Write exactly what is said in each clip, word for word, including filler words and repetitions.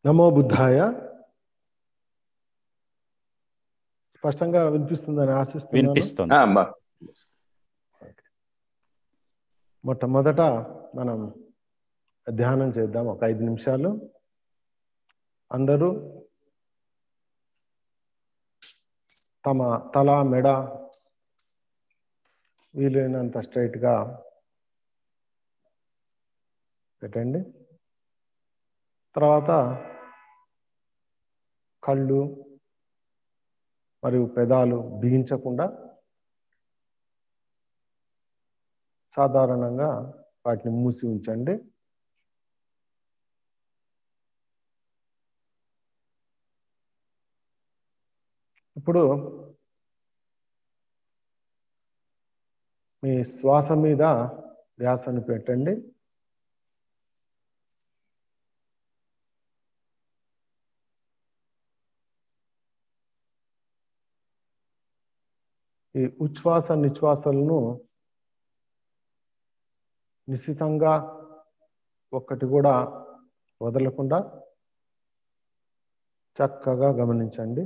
నమో బుద్ధాయ. స్పష్టంగా వినిపిస్తుందని ఆశిస్తున్నాను. వినిపిస్తుంది. మొట్టమొదట మనం ధ్యానం చేద్దాం ఒక ఐదు నిమిషాలు. అందరూ తమ తల మెడ వీలైనంత స్ట్రైట్గా పెట్టండి. తర్వాత కళ్ళు మరియు పెదాలు బిగించకుండా సాధారణంగా వాటిని మూసి ఉంచండి. ఇప్పుడు మీ శ్వాస మీద ధ్యాసను పెట్టండి. ఈ ఉచ్ఛ్వాస నిశ్వాసలను నిశితంగా ఒక్కటి కూడా వదలకుండా చక్కగా గమనించండి.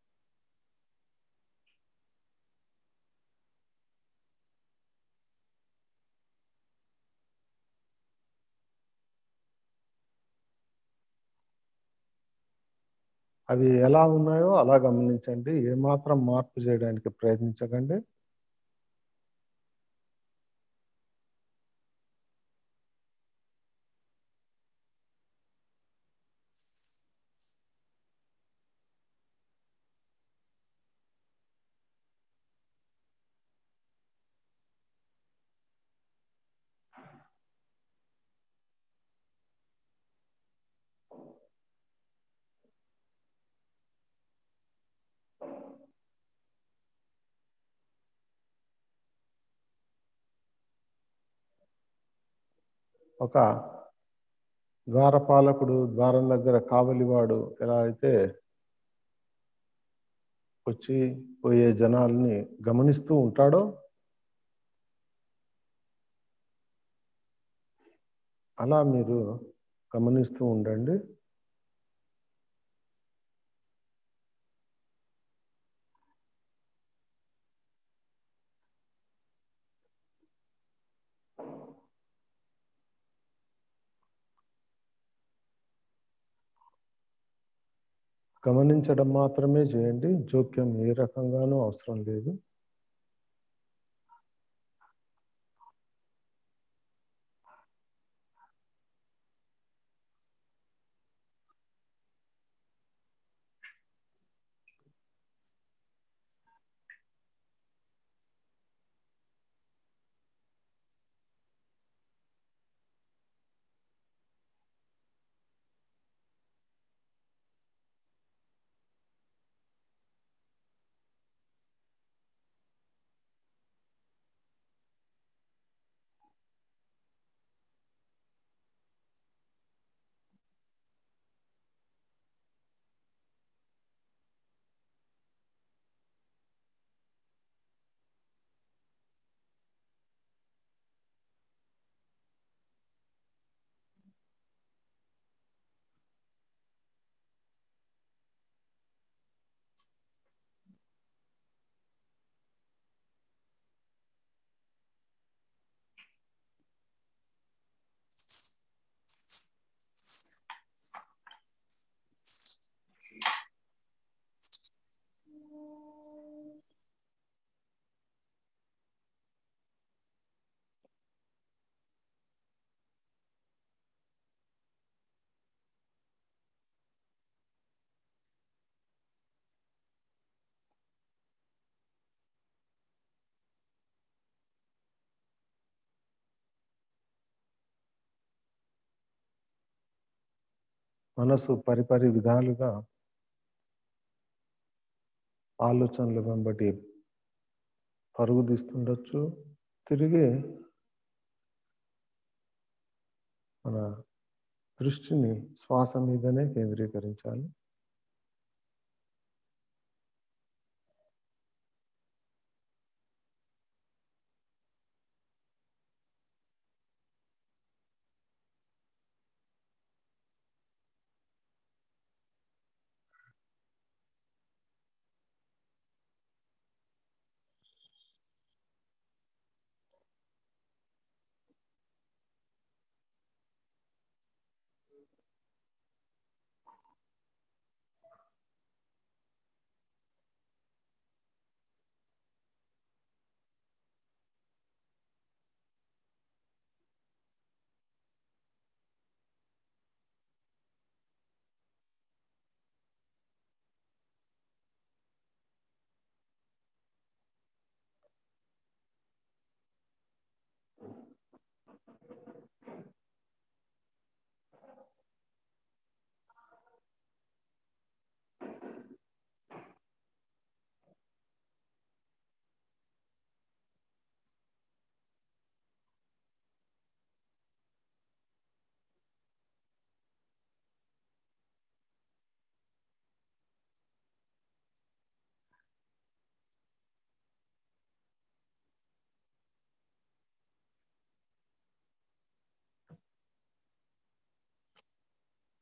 అవి ఎలా ఉన్నాయో అలా గమనించండి. ఏమాత్రం మార్పు చేయడానికి ప్రయత్నించకండి. ఒక ద్వారపాలకుడు ద్వారం దగ్గర కావలివాడు ఎలా అయితే వచ్చి పోయే జనాల్ని గమనిస్తూ ఉంటాడో అలా మీరు గమనిస్తూ ఉండండి. గమనించడం మాత్రమే చేయండి. జోక్యం ఏ రకంగానూ అవసరం లేదు. మనసు పరిపరి విధాలుగా ఆలోచనలు వెంబడి పరుగుదీస్తుండొచ్చు. తిరిగి మన దృష్టిని శ్వాస మీదనే కేంద్రీకరించాలి.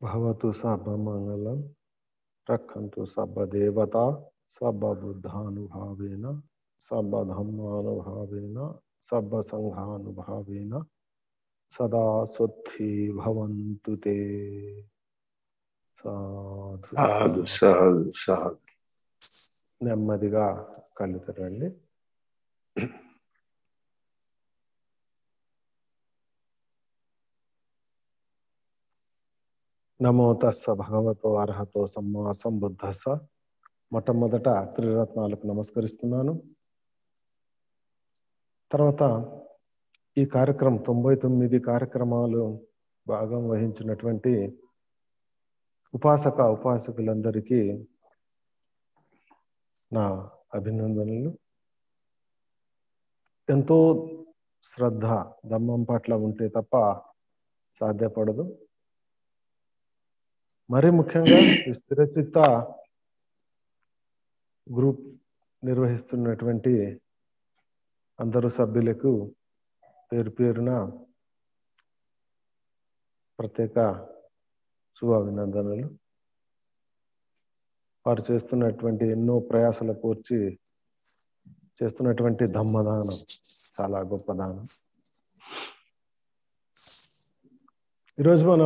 భవతు సర్వమంగళం రక్షन्तु సర్వదేవతా సర్వబుద్ధానుభావేన సర్వధర్మానుభావేన సర్వసంఘానుభావేన సదా స్వస్తి భవంతు తే. సాధు సాధు సాధు సాధు. నెమ్మదిగా కళ్ళు తెరవండి. నమో తస్స భగవతో అర్హతో సమ్మా సంబుద్ధస్స. మొట్టమొదట త్రిరత్నాలకు నమస్కరిస్తున్నాను. తర్వాత ఈ కార్యక్రమం తొంభై తొమ్మిది కార్యక్రమాలు భాగం వహించినటువంటి ఉపాసక ఉపాసకులందరికీ నా అభినందనలు. ఎంతో శ్రద్ధ ధమ్మం పట్ల ఉంటే తప్ప సాధ్యపడదు. మరి ముఖ్యంగా ఈ స్థిరచిత్త గ్రూప్ నిర్వహిస్తున్నటువంటి అందరు సభ్యులకు పేరు పేరున ప్రత్యేక శుభాభినందనలు. వారు చేస్తున్నటువంటి ఎన్నో ప్రయాసల కూర్చి చేస్తున్నటువంటి ధమ్మదానం చాలా గొప్ప దానం. ఈరోజు మనం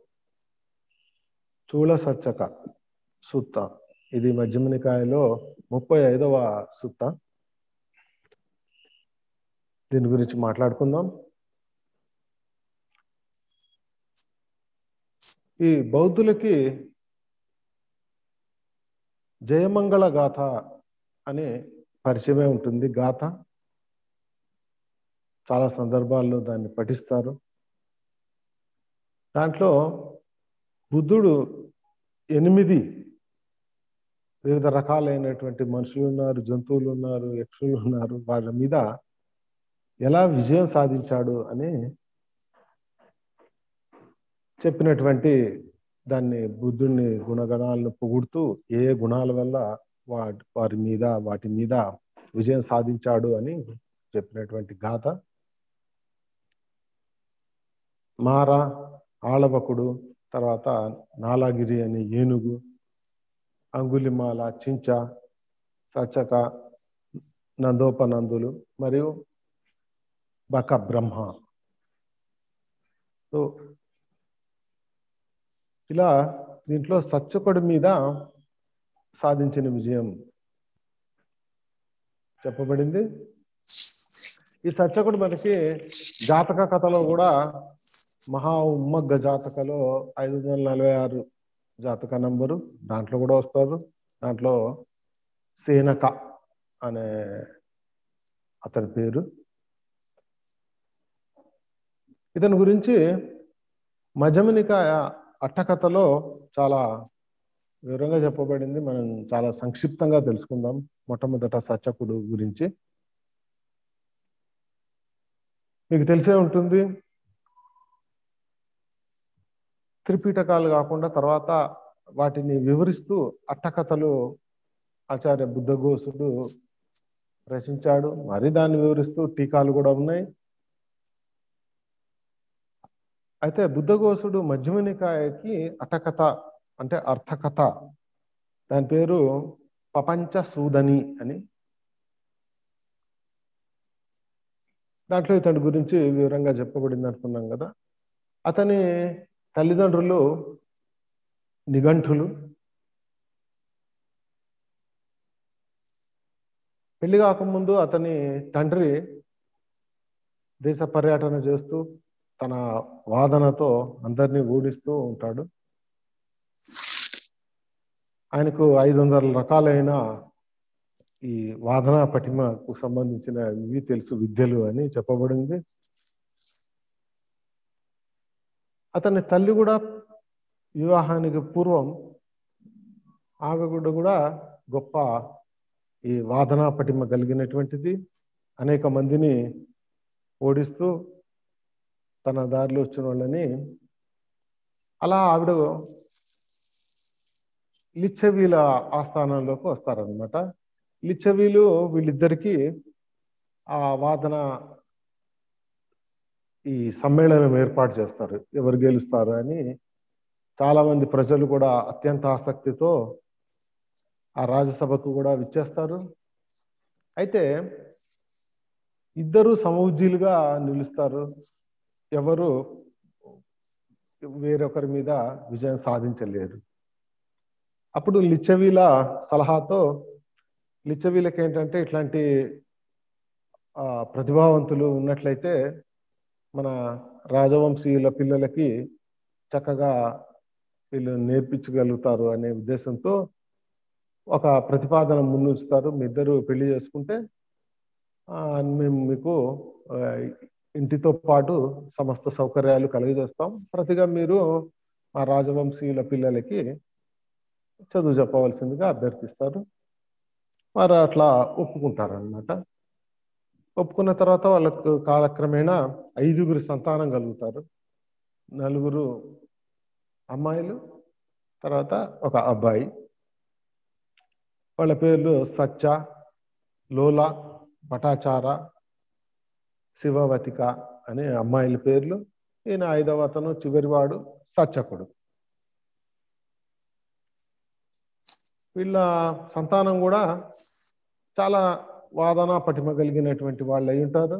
స్థూల సచ్చక సుత్త, ఇది మధ్యమ నికాయలో ముప్పై ఐదవ సుత్త. దీని గురించి మాట్లాడుకుందాం. ఈ బౌద్ధులకి జయమంగళ గాథ అనే పరిచయమే ఉంటుంది. గాథ చాలా సందర్భాల్లో దాన్ని పఠిస్తారు. దాంట్లో బుద్ధుడు ఎనిమిది వివిధ రకాలైనటువంటి మనుషులు ఉన్నారు, జంతువులు ఉన్నారు, యక్షులు ఉన్నారు, వాళ్ళ మీద ఎలా విజయం సాధించాడు అని చెప్పినటువంటి దాన్ని బుద్ధుడిని గుణగణాలను పొగుడుతూ ఏ గుణాల వల్ల వాటి వారి మీద వాటి మీద విజయం సాధించాడు అని చెప్పినటువంటి గాథ. మార, ఆళవకుడు, తర్వాత నాలాగిరి అనే ఏనుగు, అంగులిమాల, చించ, సచ్చక, నందోపనందులు మరియు బక బ్రహ్మ. సో ఇలా దీంట్లో సచ్చకుడి మీద సాధించిన విజయం చెప్పబడింది. ఈ సచ్చకుడు మనకి జాతక కథలో కూడా మహా ఉమ్మగ్గ జాతకలో ఐదు వందల నలభై ఆరు జాతక నంబరు దాంట్లో కూడా వస్తారు. దాంట్లో సేనక అనే అతని పేరు. ఇతని గురించి మధ్యమనికాయ అట్టకథలో చాలా వివరంగా చెప్పబడింది. మనం చాలా సంక్షిప్తంగా తెలుసుకుందాం. మొట్టమొదట సచ్చకుడు గురించి మీకు తెలిసే ఉంటుంది. త్రిపీఠకాలు కాకుండా తర్వాత వాటిని వివరిస్తూ అట్టకథలు ఆచార్య బుద్ధఘోషుడు రచించాడు. మరి దాన్ని వివరిస్తూ టీకాలు కూడా ఉన్నాయి. అయితే బుద్ధఘోషుడు మధ్యమ నికాయకి అట్టకథ అంటే అర్థకథ, దాని పేరు ప్రపంచ సూదని అని. దాంట్లో ఇతడి గురించి వివరంగా చెప్పబడింది అనుకున్నాం కదా. అతని తల్లిదండ్రులు నిఘంటులు. పెళ్లి కాకముందు అతని తండ్రి దేశ పర్యటన చేస్తూ తన వాదనతో అందరినీ ఓడిస్తూ ఉంటాడు. ఆయనకు ఐదు వందల రకాలైన ఈ వాదన పటిమకు సంబంధించిన ఇవి తెలుసు విద్యలు అని చెప్పబడింది. అతని తల్లి కూడా వివాహానికి పూర్వం ఆమె కూడా కూడా గొప్ప ఈ వాదన పటిమ కలిగినటువంటిది. అనేక మందిని ఓడిస్తూ తన దారిలో వచ్చిన వాళ్ళని అలా ఆవిడ లిచ్చవీల ఆస్థానంలోకి వస్తారనమాట. లిచ్చవీలు వీళ్ళిద్దరికీ ఆ వాదన ఈ సమ్మేళనం ఏర్పాటు చేస్తారు. ఎవరు గెలుస్తారు అని చాలా మంది ప్రజలు కూడా అత్యంత ఆసక్తితో ఆ రాజసభకు కూడా విచ్చేస్తారు. అయితే ఇద్దరు సమవుజ్జీలుగా నిలుస్తారు. ఎవరు వేరొకరి మీద విజయం సాధించలేరు. అప్పుడు లిచ్చవీల సలహాతో, లిచ్చవీలకి ఏంటంటే ఇట్లాంటి ప్రతిభావంతులు ఉన్నట్లయితే మన రాజవంశీయుల పిల్లలకి చక్కగా వీళ్ళు నేర్పించగలుగుతారు అనే ఉద్దేశంతో ఒక ప్రతిపాదన ముందుంచుతారు. మీ ఇద్దరు పెళ్లి చేసుకుంటే మేము మీకు ఇంటితో పాటు సమస్త సౌకర్యాలు కలిగజేస్తాం, ప్రతిగా మీరు మా రాజవంశీయుల పిల్లలకి చదువు చెప్పవలసిందిగా అభ్యర్థిస్తారు. వారు అట్లా ఒప్పుకుంటారనమాట. ఒప్పుకున్న తర్వాత వాళ్ళకు కాలక్రమేణా ఐదుగురు సంతానం కలుగుతారు. నలుగురు అమ్మాయిలు, తర్వాత ఒక అబ్బాయి. వాళ్ళ పేర్లు సచ్చ, లోల, పటాచార, శివవతిక అనే అమ్మాయిల పేర్లు. ఈయన ఐదవ అతను చివరివాడు సచ్చకుడు. వీళ్ళ సంతానం కూడా చాలా వాదన పటిమ కలిగినటువంటి వాళ్ళు అయి ఉంటారు.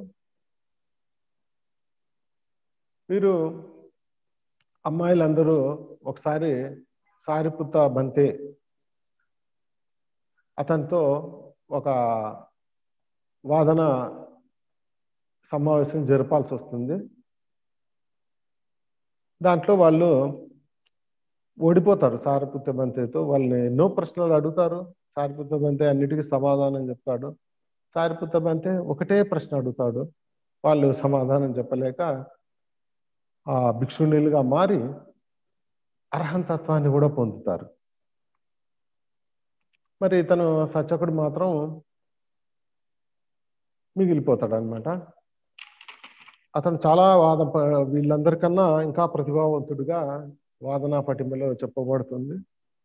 వీరు అమ్మాయిలందరూ ఒకసారి సారిపుత్త బంతే అతనితో ఒక వాదన సమావేశం జరపాల్సి వస్తుంది. దాంట్లో వాళ్ళు ఓడిపోతారు. సారిపుత్త బంతేతో వాళ్ళని ఎన్నో ప్రశ్నలు అడుగుతారు. సారిపుత్త బంతే అన్నిటికీ సమాధానం చెప్తాడు. సారిపుత్త బంతే ఒకటే ప్రశ్న అడుగుతాడు. వాళ్ళు సమాధానం చెప్పలేక ఆ భిక్షుణులుగా మారి అర్హంతత్వాన్ని కూడా పొందుతారు. మరి ఇతను సచ్చకుడు మాత్రం మిగిలిపోతాడు అనమాట. అతను చాలా వాద వీళ్ళందరికన్నా ఇంకా ప్రతిభావంతుడిగా వాదనా పటిమలో చెప్పబడుతుంది.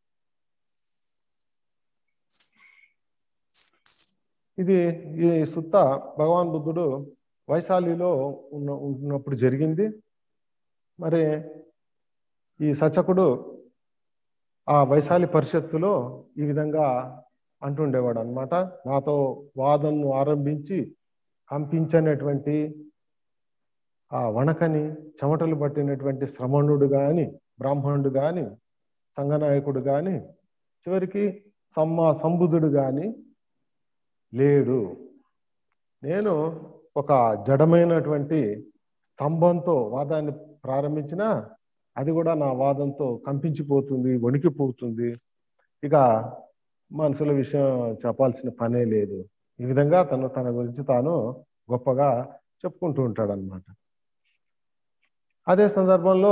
ఇది ఈ సుత్త భగవాన్ బుద్ధుడు వైశాలిలో ఉన్న ఉన్నప్పుడు జరిగింది. మరి ఈ సచ్చకుడు ఆ వైశాలి పరిషత్తులో ఈ విధంగా అంటుండేవాడు అనమాట. నాతో వాదనను ఆరంభించి కంపించినటువంటి ఆ వణకని చెమటలు పట్టినటువంటి శ్రమణుడు గాని, బ్రాహ్మణుడు గాని, సంఘనాయకుడు గాని, చివరికి సమ్మా సంబుధుడు గాని లేడు. నేను ఒక జడమైనటువంటి స్తంభంతో వాదాన్ని ప్రారంభించిన అది కూడా నా వాదంతో కంపించిపోతుంది, వణికిపోతుంది. ఇక మనుషుల విషయం చెప్పాల్సిన పనే లేదు. ఈ విధంగా తను తన గురించి తాను గొప్పగా చెప్పుకుంటూ ఉంటాడు అనమాట. అదే సందర్భంలో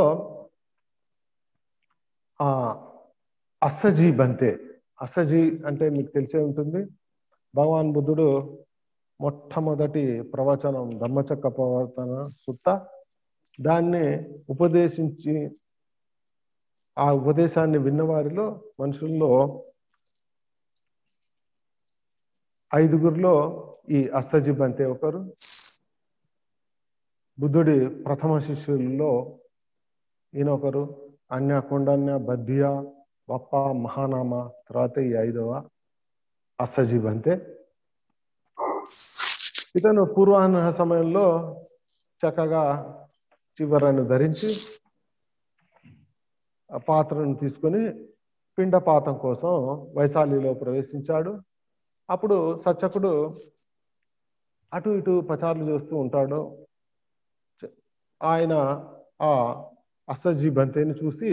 ఆ అస్సజీ బంతే, అస్సజీ అంటే మీకు తెలిసే ఉంటుంది. భగవాన్ బుద్ధుడు మొట్టమొదటి ప్రవచనం ధమ్మచక్క ప్రవర్తన సుత్త, దాన్ని ఉపదేశించి ఆ ఉపదేశాన్ని విన్నవారిలో మనుషుల్లో ఐదుగురిలో ఈ అస్సజీ బంతే ఒకరు. బుద్ధుడి ప్రథమ శిష్యుల్లో ఈయన ఒకరు. అన్య కొండన్య బద్ధియ వప్ప మహానామ తర్వాత ఈ ఐదవ అస్సజీ బంతే. ఇతను పూర్వాహ్న సమయంలో చక్కగా చివరను ధరించి ఆ పాత్రను తీసుకొని పిండపాతం కోసం వైశాలిలో ప్రవేశించాడు. అప్పుడు సచ్చకుడు అటు ఇటు పచారులు చేస్తూ ఉంటాడు. ఆయన ఆ అస్సజీ బంతేని చూసి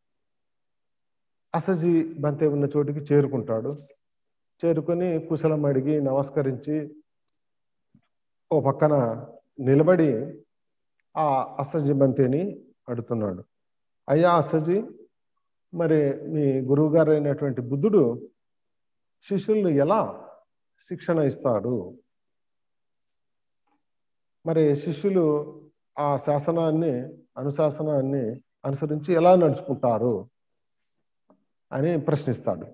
అస్సజీ బంతే ఉన్న చోటికి చేరుకుంటాడు. చేరుకొని కుశలం అడిగి నమస్కరించి ఓ పక్కన నిలబడి ఆ అస్సజీ బంతేని అడుగుతున్నాడు. అయ్యా అస్సజీ, మరి మీ గురువు గారు అయినటువంటి బుద్ధుడు శిష్యుల్ని ఎలా శిక్షణ ఇస్తాడు? మరి శిష్యులు ఆ శాసనాన్ని అనుశాసనాన్ని అనుసరించి ఎలా నడుచుకుంటారు అని ప్రశ్నిస్తాడు.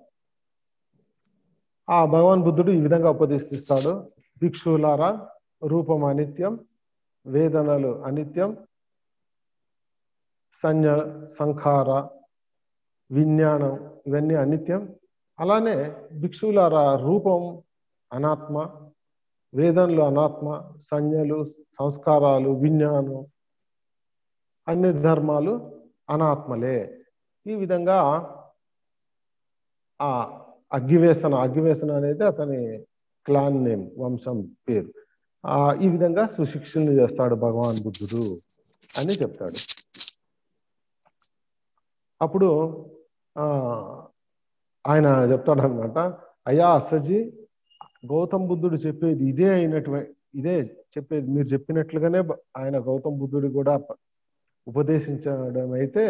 ఆ భగవాన్ బుద్ధుడు ఈ విధంగా ఉపదేశిస్తాడు. భిక్షులారా, రూపం అనిత్యం, వేదనలు అనిత్యం, సంజ్ఞ సంఖార విజ్ఞానం ఇవన్నీ అనిత్యం. అలానే భిక్షువులారా రూపం అనాత్మ, వేదంలో అనాత్మ, సంజ్ఞలు, సంస్కారాలు, విజ్ఞానం అన్ని ధర్మాలు అనాత్మలే. ఈ విధంగా ఆ అగ్గివేసన అగ్గివేసన అనేది అతని క్లాన్ నేమ్, వంశం పేరు. ఆ ఈ విధంగా సుశిక్షణలు చేస్తాడు భగవాన్ బుద్ధుడు అని చెప్తాడు. అప్పుడు ఆ ఆయన చెప్తాడు అనమాట, అయ్యా అస్సజీ, గౌతమ్ బుద్ధుడు చెప్పేది ఇదే అయినటువంటి ఇదే చెప్పేది మీరు చెప్పినట్లుగానే ఆయన గౌతమ్ బుద్ధుడు కూడా ఉపదేశించడం అయితే,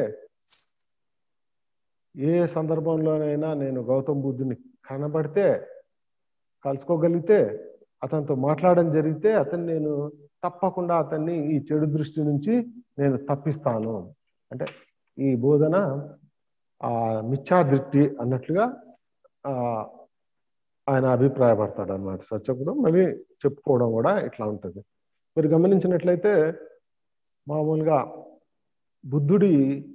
ఏ సందర్భంలోనైనా నేను గౌతమ్ బుద్ధుని కనబడితే, కలుసుకోగలిగితే, అతనితో మాట్లాడడం జరిగితే అతన్ని నేను తప్పకుండా అతన్ని ఈ చెడు దృష్టి నుంచి నేను తప్పిస్తాను. అంటే ఈ బోధన ఆ మిథ్యా దృష్టి అన్నట్లుగా ఆ ఆయన అభిప్రాయపడతాడు అన్నమాట సచ్చకుడు. మళ్ళీ చెప్పుకోవడం కూడా ఇట్లా ఉంటుంది. మీరు గమనించినట్లయితే మామూలుగా బుద్ధుడి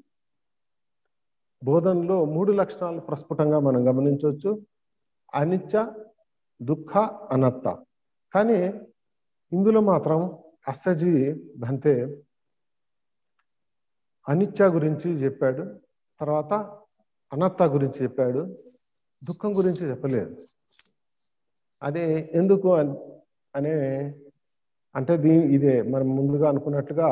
బోధనలో మూడు లక్షణాలు ప్రస్ఫుటంగా మనం గమనించవచ్చు: అనిత్య, దుఃఖ, అనాత్త. కానీ ఇందులో మాత్రం అస్సజీ భంతే అనిత్య గురించి చెప్పాడు, తర్వాత అనాత్త గురించి చెప్పాడు, దుఃఖం గురించి చెప్పలేదు. అదే ఎందుకు అనే అంటే దీ ఇదే మనం ముందుగా అనుకున్నట్టుగా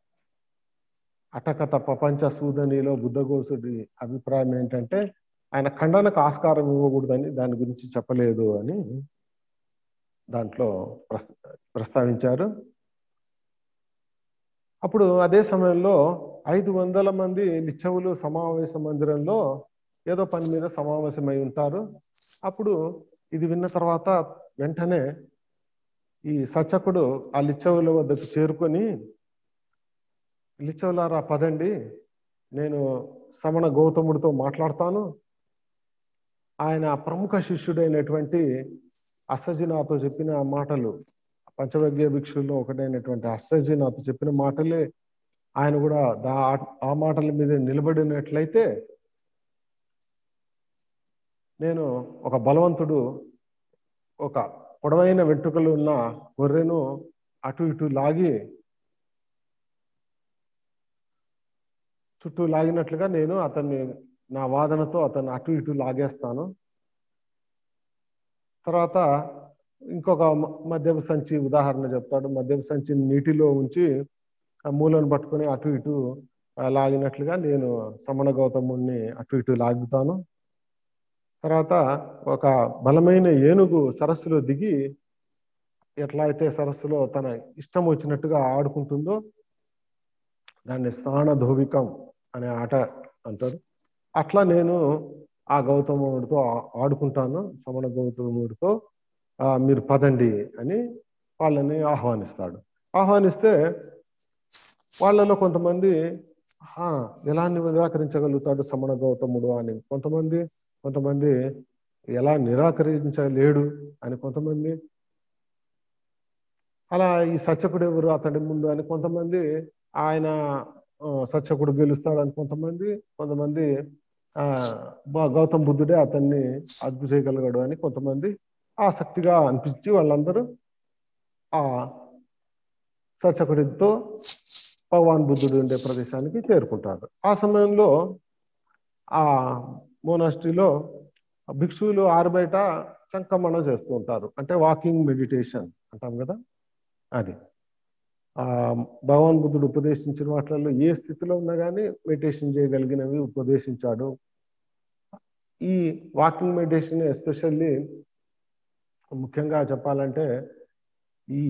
అటకత ప్రపంచ సూదనిలో బుద్ధఘోషుడి అభిప్రాయం ఏంటంటే, ఆయన ఖండనకు ఆస్కారం ఇవ్వకూడదని దాని గురించి చెప్పలేదు అని దాంట్లో ప్రస్తావించారు. అప్పుడు అదే సమయంలో ఐదు వందల మంది లిచ్చవులు సమావేశ మందిరంలో ఏదో పని మీద సమావేశమై ఉంటారు. అప్పుడు ఇది విన్న తర్వాత వెంటనే ఈ సచ్చకుడు ఆ లిచ్చవుల వద్దకు చేరుకొని, లిచ్చవులారా పదండి, నేను సమణ గౌతముడితో మాట్లాడతాను, ఆయన ప్రముఖ శిష్యుడైనటువంటి అస్సజీ నాతో చెప్పిన మాటలు, పంచవగ్య భిక్షుల్లో ఒకటైనటువంటి అస్సజీ నాతో చెప్పిన మాటలే ఆయన కూడా దా ఆ మాటల మీద నిలబడినట్లయితే నేను ఒక బలవంతుడు ఒక పొడవైన వెంట్రుకలు ఉన్న గొర్రెను అటు ఇటు లాగి చుట్టూ లాగినట్లుగా నేను అతన్ని నా వాదనతో అతన్ని అటు ఇటు లాగేస్తాను. తర్వాత ఇంకొక మద్యపు సంచి ఉదాహరణ చెప్తాడు. మద్యపు సంచిని నీటిలో ఉంచి ఆ మూలను పట్టుకొని అటు ఇటు లాగినట్లుగా నేను సమణ గౌతముడిని అటు ఇటు లాగుతాను. తర్వాత ఒక బలమైన ఏనుగు సరస్సులో దిగి ఎట్లా అయితే సరస్సులో తన ఇష్టం వచ్చినట్టుగా ఆడుకుంటుందో దాన్ని స్థానధోవికం అనే ఆట అంటారు. అట్లా నేను ఆ గౌతముడితో ఆడుకుంటాను, సమణ గౌతముడితో మీరు పదండి అని వాళ్ళని ఆహ్వానిస్తాడు. ఆహ్వానిస్తే వాళ్ళలో కొంతమంది ఎలా నిరాకరించగలుగుతాడు సమణ గౌతముడు అని కొంతమంది, కొంతమంది ఎలా నిరాకరించలేడు అని కొంతమంది, అలా ఈ సచ్చకుడు ఎవరు అతడి ముందు అని కొంతమంది, ఆయన సచ్చకుడు గెలుస్తాడని కొంతమంది, కొంతమంది ఆ గౌతమ బుద్ధుడే అతన్ని అదుపు చేయగలిగాడు అని కొంతమంది ఆసక్తిగా అనిపించి వాళ్ళందరూ ఆ సచ్చకుడితో భగవాన్ బుద్ధుడు ఉండే ప్రదేశానికి చేరుకుంటారు. ఆ సమయంలో ఆ మోనాస్ట్రీలో భిక్షువులు ఆరుబయట చంకమణ చేస్తూ ఉంటారు. అంటే వాకింగ్ మెడిటేషన్ అంటాం కదా, అది ఆ భగవాన్ బుద్ధుడు ఉపదేశించిన వాటిల్లో ఏ స్థితిలో ఉన్నా కానీ మెడిటేషన్ చేయగలిగినవి ఉపదేశించాడు. ఈ వాకింగ్ మెడిటేషన్ ఎస్పెషల్లీ ముఖ్యంగా చెప్పాలంటే ఈ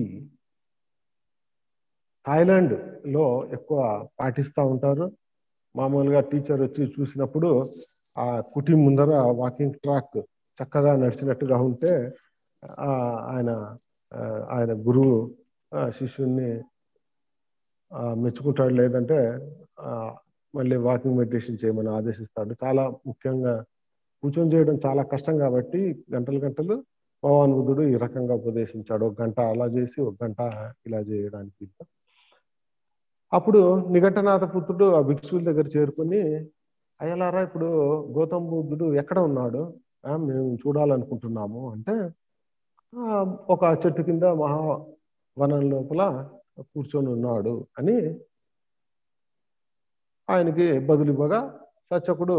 థాయిలాండ్ లో ఎక్కువ పాటిస్తూ ఉంటారు. మామూలుగా టీచర్ వచ్చి చూసినప్పుడు ఆ కుటి ముందర వాకింగ్ ట్రాక్ చక్కగా నడిచినట్టుగా ఉంటే ఆ ఆయన ఆయన గురువు శిష్యుణ్ణి మెచ్చుకుంటాడు, లేదంటే మళ్ళీ వాకింగ్ మెడిటేషన్ చేయమని ఆదేశిస్తాడు. చాలా ముఖ్యంగా కూర్చొని చేయడం చాలా కష్టం కాబట్టి గంటలు గంటలు భగవాన్ బుద్ధుడు ఈ రకంగా ఉపదేశించాడు. ఒక గంట అలా చేసి ఒక గంట ఇలా చేయడానికి. అప్పుడు నిఘంటనాథ పుత్రుడు ఆ భిక్షువుల దగ్గర చేరుకుని, అయ్యలారా ఇప్పుడు గౌతమ బుద్ధుడు ఎక్కడ ఉన్నాడు, మేము చూడాలనుకుంటున్నాము అంటే, ఒక చెట్టు కింద మహావనం లోపల కూర్చొని ఉన్నాడు అని ఆయనకి బదులు ఇవ్వగా, సచ్చకుడు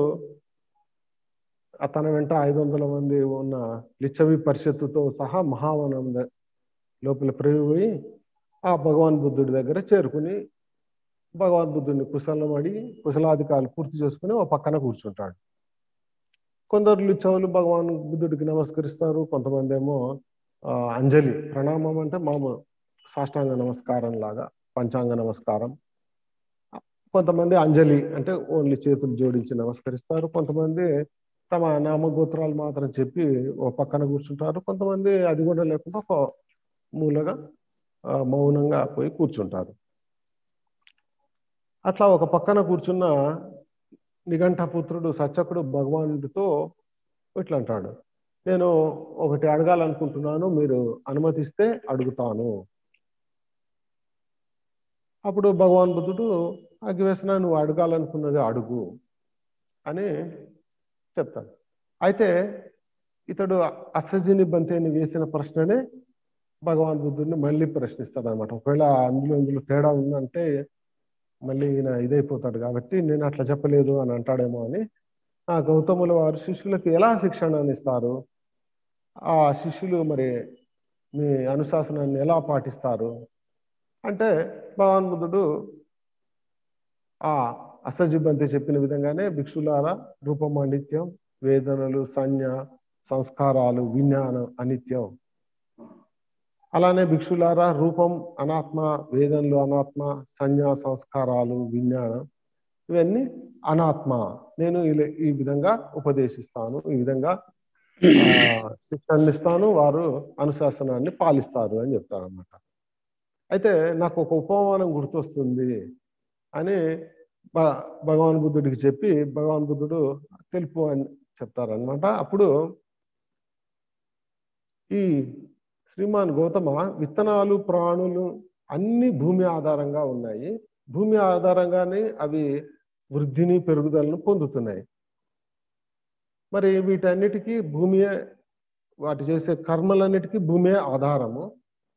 తన వెంట ఐదు వందల మంది ఉన్న లిచ్చవి పరిషత్తుతో సహా మహావనం లోపల ప్రయోగి ఆ భగవాన్ బుద్ధుడి దగ్గర చేరుకుని భగవాన్ బుద్ధుడిని కుశలం అడిగి కుశలాధికారులు పూర్తి చేసుకుని ఒక పక్కన కూర్చుంటాడు. కొందరు లిచ్చవులు భగవాన్ బుద్ధుడికి నమస్కరిస్తారు, కొంతమంది ఏమో అంజలి ప్రణామం అంటే మామూలు సాష్టాంగ నమస్కారం లాగా పంచాంగ నమస్కారం, కొంతమంది అంజలి అంటే ఓన్లీ చేతులు జోడించి నమస్కరిస్తారు, కొంతమంది తమ నామగోత్రాలు మాత్రం చెప్పి ఓ పక్కన కూర్చుంటారు, కొంతమంది అది కూడా లేకుండా ఒక మూలగా మౌనంగా పోయి కూర్చుంటారు. అట్లా ఒక పక్కన కూర్చున్న నిఘంటపుత్రుడు సచ్చకుడు భగవానుడితో ఇట్లా అంటాడు, నేను ఒకటి అడగాలనుకుంటున్నాను, మీరు అనుమతిస్తే అడుగుతాను. అప్పుడు భగవాన్ బుద్ధుడు అగ్గివేసిన నువ్వు అడగాలనుకున్నది అడుగు అని చెప్తాడు. అయితే ఇతడు అసజిని బంతేని వేసిన ప్రశ్ననే భగవాన్ బుద్ధుడిని మళ్ళీ ప్రశ్నిస్తాడు అనమాట. ఒకవేళ అందులో ఇందులో తేడా ఉందంటే మళ్ళీ ఈయన ఇదైపోతాడు, కాబట్టి నేను అట్లా చెప్పలేదు అని అంటాడేమో అని. ఆ గౌతముల వారు శిష్యులకు ఎలా శిక్షణ ఇస్తారు, ఆ శిష్యులు మరి మీ అనుశాసనాన్ని ఎలా పాటిస్తారు అంటే, భగవాన్ బుద్ధుడు ఆ అసజిబంతి చెప్పిన విధంగానే భిక్షులారా రూపం అనిత్యం, వేదనలు సంజ్ఞ సంస్కారాలు విజ్ఞానం అనిత్యం, అలానే భిక్షులారా రూపం అనాత్మ, వేదనలు అనాత్మ, సంజ్ఞ సంస్కారాలు విజ్ఞానం ఇవన్నీ అనాత్మ, నేను ఈ విధంగా ఉపదేశిస్తాను, ఈ విధంగా శిక్షణ ఇస్తాను, వారు అనుశాసనాన్ని పాలిస్తారు అని చెప్తారు అన్నమాట. అయితే నాకు ఒక ఉపమానం గుర్తొస్తుంది అని భగవాన్ బుద్ధుడికి చెప్పి భగవాన్ బుద్ధుడు తెలుపు అని చెప్తారనమాట. అప్పుడు ఈ శ్రీమాన్ గౌతమ, విత్తనాలు ప్రాణులు అన్ని భూమి ఆధారంగా ఉన్నాయి, భూమి ఆధారంగానే అవి వృద్ధిని పెరుగుదలను పొందుతున్నాయి. మరి వీటన్నిటికీ భూమియే, వాటి చేసే కర్మలన్నిటికీ భూమియే ఆధారము,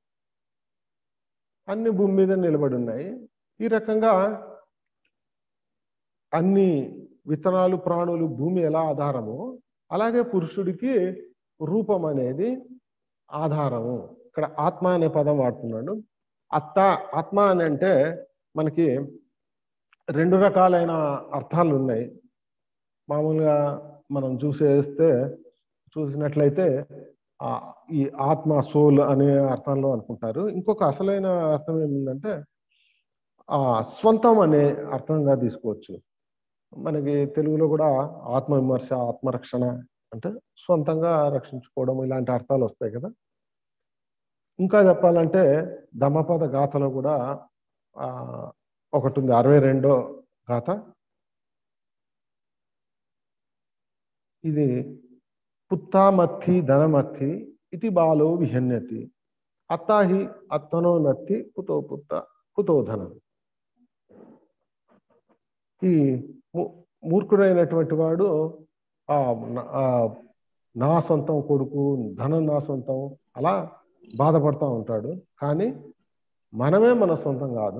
అన్ని భూమి మీద నిలబడి ఉన్నాయి. ఈ రకంగా అన్ని విత్తనాలు ప్రాణులు భూమి ఎలా ఆధారము, అలాగే పురుషుడికి రూపం అనేది ఆధారము. ఇక్కడ ఆత్మ అనే పదం వాడుతున్నాడు. అత్త ఆత్మ అని అంటే మనకి రెండు రకాలైన అర్థాలు ఉన్నాయి. మామూలుగా మనం చూసేస్తే చూసినట్లయితే ఈ ఆత్మ సోల్ అనే అర్థంలో అనుకుంటారు. ఇంకొక అసలైన అర్థం ఏమిటంటే ఆ స్వంతం అనే అర్థంగా తీసుకోవచ్చు. మనకి తెలుగులో కూడా ఆత్మ విమర్శ, ఆత్మరక్షణ అంటే సొంతంగా రక్షించుకోవడం ఇలాంటి అర్థాలు వస్తాయి కదా. ఇంకా చెప్పాలంటే ధమ్మపద గాథలో కూడా ఆ ఒకటి ఉంది, అరవై రెండో గాథ. ఇది పుత్తామత్తి ధనమత్తి ఇది బాలో విహన్యతి, అత్తాహి అత్తనో నత్తి కుతో పుత్త కుతో ధనం. ఈ మూర్ఖుడైనటువంటి వాడు ఆ నా సొంతం కొడుకు, ధనం నా సొంతం అలా బాధపడుతూ ఉంటాడు, కానీ మనమే మన సొంతం కాదు.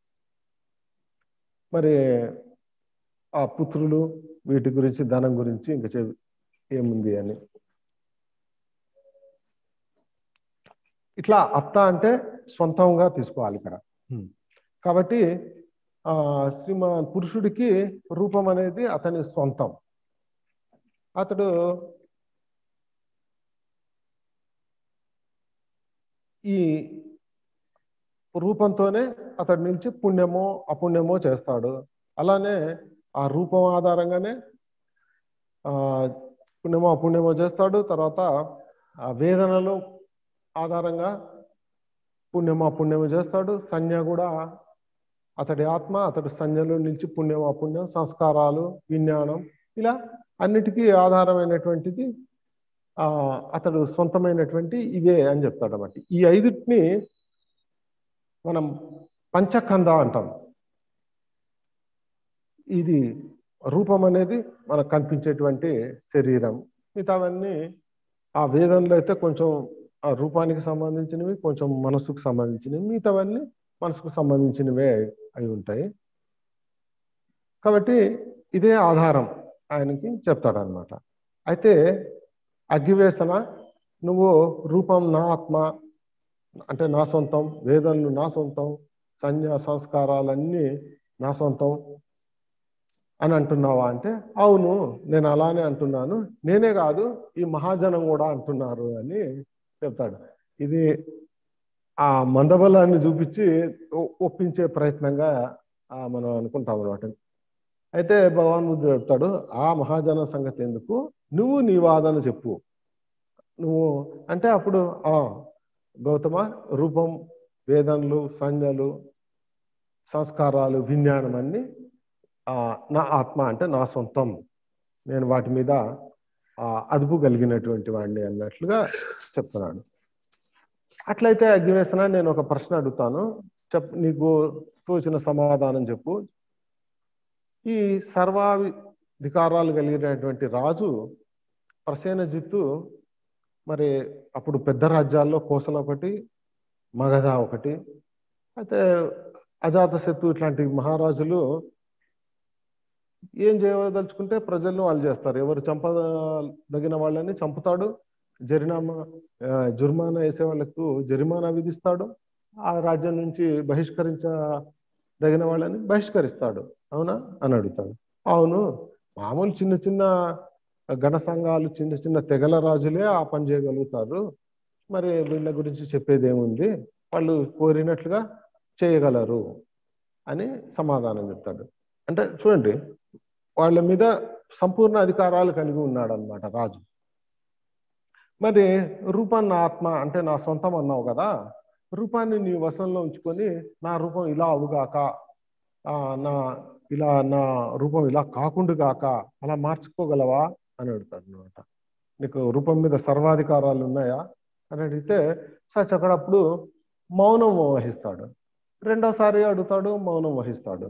మరి ఆ పుత్రులు వీటి గురించి, ధనం గురించి ఇంకా చె ఏముంది అని. ఇట్లా అత్త అంటే సొంతంగా తీసుకోవాలి ఇక్కడ. కాబట్టి ఆ శ్రీమాన్ పురుషుడికి రూపం అనేది అతని సొంతం. అతడు ఈ రూపంతోనే అతడి నుంచి పుణ్యమో అపుణ్యమో చేస్తాడు. అలానే ఆ రూపం ఆధారంగానే ఆ పుణ్యమో అపుణ్యమో చేస్తాడు. తర్వాత ఆ వేదనలు ఆధారంగా పుణ్యమో అపుణ్యమో చేస్తాడు. సంజ్ఞ కూడా అతడి ఆత్మ, అతడి సంజ్ఞలో నుంచి పుణ్యం అపుణ్యం, సంస్కారాలు, విజ్ఞానం ఇలా అన్నిటికీ ఆధారమైనటువంటిది ఆ అతడు సొంతమైనటువంటి ఇవే అని చెప్తాడు అన్నమాట. ఈ ఐదుటిని మనం పంచకంద అంటాం. ఇది రూపం అనేది మనకు కనిపించేటువంటి శరీరం. మిగతావన్నీ ఆ వేదంలో అయితే కొంచెం ఆ రూపానికి సంబంధించినవి, కొంచెం మనసుకు సంబంధించినవి, మిగతావన్నీ మనసుకు సంబంధించినవే అయి ఉంటాయి. కాబట్టి ఇదే ఆధారం ఆయనకి చెప్తాడనమాట. అయితే అగ్గివేసన, నువ్వు రూపం నా ఆత్మ అంటే నా సొంతం, వేదనలు నా సొంతం, సంజ్ఞా సంస్కారాలన్నీ నా సొంతం అని అంటున్నావా అంటే, అవును నేను అలానే అంటున్నాను, నేనే కాదు ఈ మహాజనం కూడా అంటున్నారు అని చెప్తాడు. ఇది ఆ మందబలాన్ని చూపించి ఒప్పించే ప్రయత్నంగా మనం అనుకుంటాం అనమాట. అయితే భగవాన్ బుద్ధుడు చెప్తాడు, ఆ మహాజన సంగతి ఎందుకు, నువ్వు నీ వాదన చెప్పు. నువ్వు అంటే అప్పుడు ఆ గౌతమ, రూపం, వేదనలు, సంజ్ఞలు, సంస్కారాలు, విజ్ఞానం అన్ని నా ఆత్మ అంటే నా సొంతం, నేను వాటి మీద అదుపు కలిగినటువంటి వాడిని అన్నట్లుగా చెప్తున్నాడు. అట్లయితే అగ్నివేసన, నేను ఒక ప్రశ్న అడుగుతాను, చెప్ నీకు తోచిన సమాధానం చెప్పు. ఈ సర్వాధికారాలు కలిగినటువంటి రాజు ప్రసేనజిత్తు, మరి అప్పుడు పెద్ద రాజ్యాల్లో కోసల ఒకటి, మగధ ఒకటి, అయితే అజాతశత్రు ఇట్లాంటి మహారాజులు ఏం చేయదలుచుకుంటే ప్రజలను వాళ్ళు చేస్తారు. ఎవరు చంపదగిన వాళ్ళని చంపుతాడు, జరినామా జుర్మానా వేసే వాళ్ళకు జరిమానా విధిస్తాడు, ఆ రాజ్యం నుంచి బహిష్కరించదగిన వాళ్ళని బహిష్కరిస్తాడు. అవునా అని అడుగుతాడు. అవును, మామూలు చిన్న చిన్న గణ సంఘాలు, చిన్న చిన్న తెగల రాజులే ఆ పని చేయగలుగుతారు, మరి వీళ్ళ గురించి చెప్పేది ఏముంది, వాళ్ళు కోరినట్లుగా చేయగలరు అని సమాధానం చెప్తాడు. అంటే చూడండి, వాళ్ళ మీద సంపూర్ణ అధికారాలు కలిగి ఉన్నాడు అనమాట రాజు. మరి రూపాన్ని ఆత్మ అంటే నా సొంతం అన్నావు కదా, రూపాన్ని నీ వశంలో ఉంచుకొని నా రూపం ఇలా అవుగాక, నా ఇలా నా రూపం ఇలా కాకుండా గాక అలా మార్చుకోగలవా అని అడుగుతాడు అనమాట. నీకు రూపం మీద సర్వాధికారాలు ఉన్నాయా అని అడిగితే సచక్కడప్పుడు మౌనం వహిస్తాడు. రెండోసారి అడుగుతాడు, మౌనం వహిస్తాడు.